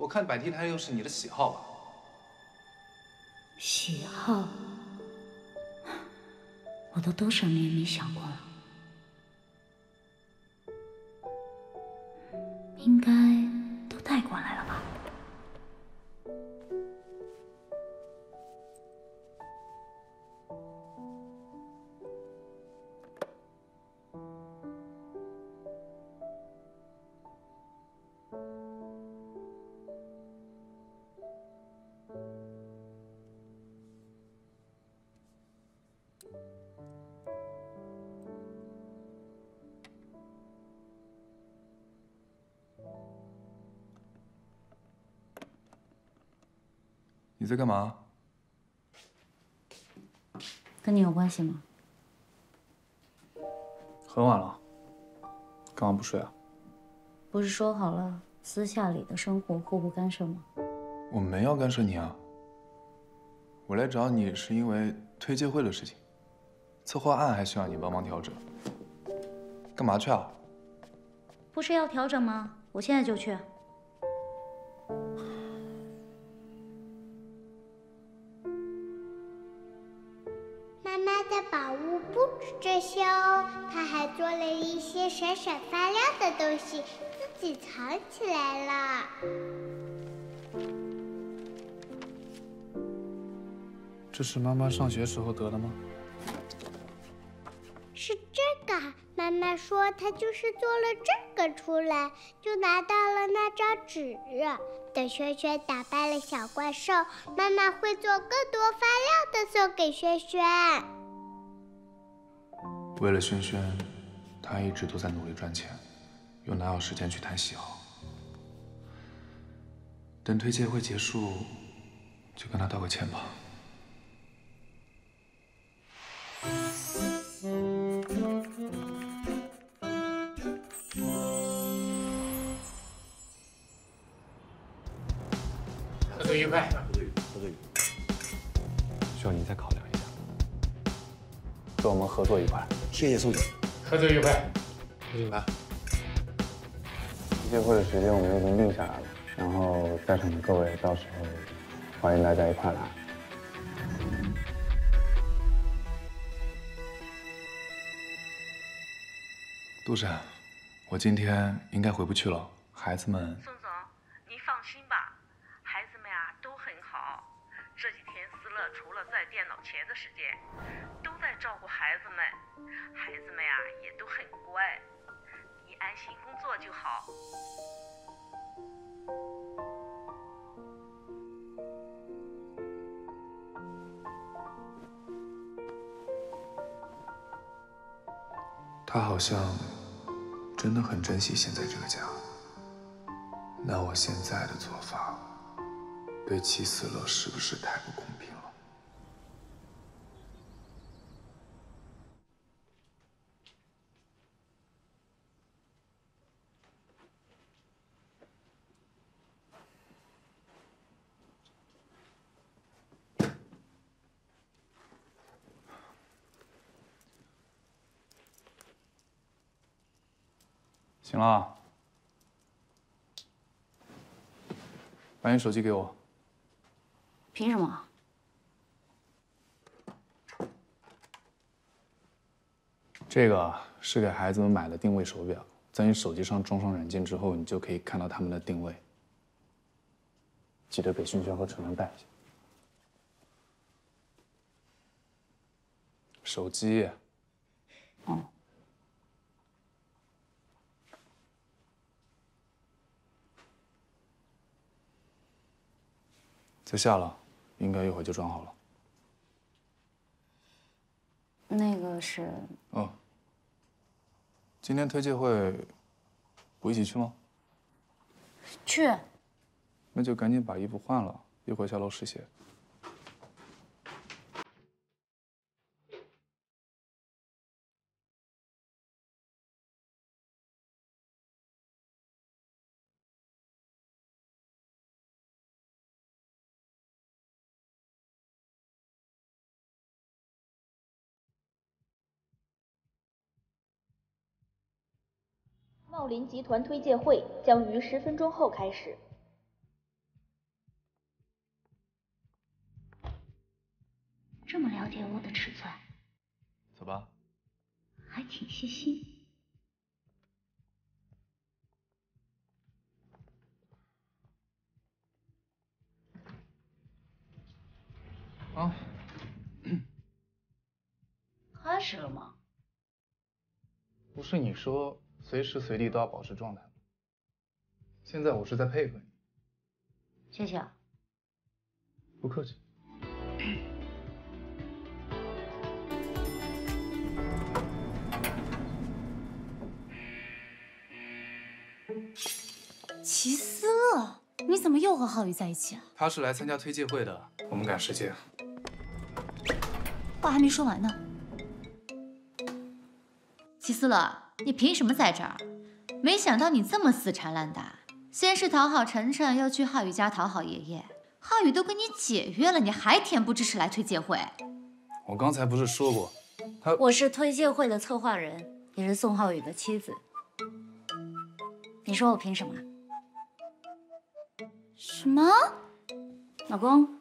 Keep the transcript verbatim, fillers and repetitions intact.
我看摆地摊又是你的喜好吧？ 喜好，我都多少年没想过了，应该都带过来了吧？ 你在干嘛？ 跟你有关系吗？ 很晚了，干嘛不睡啊？ 不是说好了私下里的生活互不干涉吗？ 我没要干涉你啊。我来找你是因为推介会的事情，策划案还需要你帮忙调整。干嘛去啊？ 不是要调整吗？我现在就去。 妈妈的宝物不止这些哦，她还做了一些闪闪发亮的东西，自己藏起来了。 这是妈妈上学时候得的吗？ 是这个，妈妈说她就是做了这个出来，就拿到了那张纸。等轩轩打败了小怪兽，妈妈会做更多发亮的送给轩轩。 为了轩轩，她一直都在努力赚钱，又哪有时间去谈喜好？等推介会结束，就跟她道个歉吧。 合作愉快， 合作愉合作愉快。需要您再考量一下。 祝我们合作愉快。 谢谢宋总。 合作愉快。 刘警官， 推介会的时间我们已经定下来了，然后在场的各位到时候欢迎大家一块来。 杜珊，我今天应该回不去了，孩子们。 宋总，你放心吧，孩子们呀都很好。这几天思乐除了在电脑前的时间，都在照顾孩子们，孩子们呀也都很乖，你安心工作就好。 他好像真的很珍惜现在这个家。那我现在的做法，对齐思乐是不是太不公平了？行了，把你手机给我。 凭什么？ 这个是给孩子们买的定位手表，在你手机上装上软件之后，你就可以看到他们的定位。记得给轩轩和晨晨带一下。手机。 哦。 在下了，应该一会儿就装好了。 那个是…… 哦，今天推介会不一起去吗？ 去。 那就赶紧把衣服换了，一会儿下楼试鞋。 茂林集团推介会将于十分钟后开始。 这么了解我的尺寸， 走吧。 还挺细心。 啊， 开始了吗？ 不是你说随时随地都要保持状态吗？现在我是在配合你。 谢谢啊。 不客气。 齐思乐，你怎么又和浩宇在一起啊？ 他是来参加推介会的，我们赶时间。 话还没说完呢。 齐思乐，你凭什么在这儿？没想到你这么死缠烂打，先是讨好晨晨，又去浩宇家讨好爷爷。浩宇都跟你解约了，你还恬不知耻来推介会？ 我刚才不是说过，他我是推介会的策划人，也是宋浩宇的妻子。你说我凭什么？ 什么？ 老公，